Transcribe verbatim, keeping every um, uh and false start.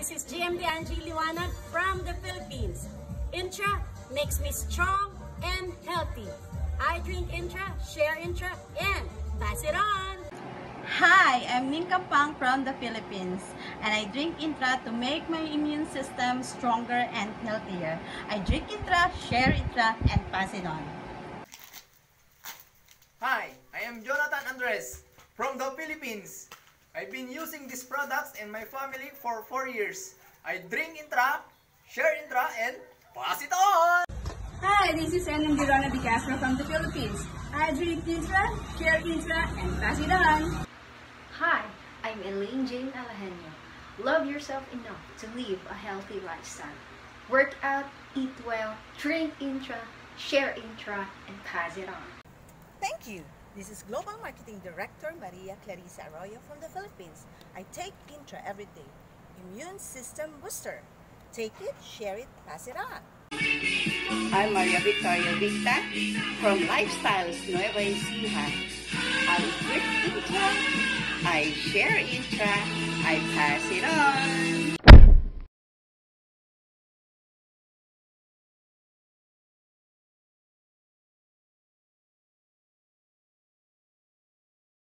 This is G M D Angie Liwanag from the Philippines. Intra makes me strong and healthy. I drink Intra, share Intra, and pass it on. Hi, I'm Ninka Pang from the Philippines, and I drink Intra to make my immune system stronger and healthier. I drink Intra, share Intra, and pass it on. Hi, I am Jonathan Andres from the Philippines. I've been using these products in my family for four years. I drink Intra, share Intra, and pass it on! Hi, this is N M D Rona Di Castro from the Philippines. I drink Intra, share Intra, and pass it on. Hi, I'm Elaine Jane Alahenio. Love yourself enough to live a healthy lifestyle. Work out, eat well, drink Intra, share Intra, and pass it on. Thank you. This is Global Marketing Director Maria Clarissa Arroyo from the Philippines. I take Intra every day. Immune System Booster. Take it, share it, pass it on. I'm Maria Victoria Victa from Lifestyles Nueva Ecija. I drink Intra, I share Intra, I pass it on.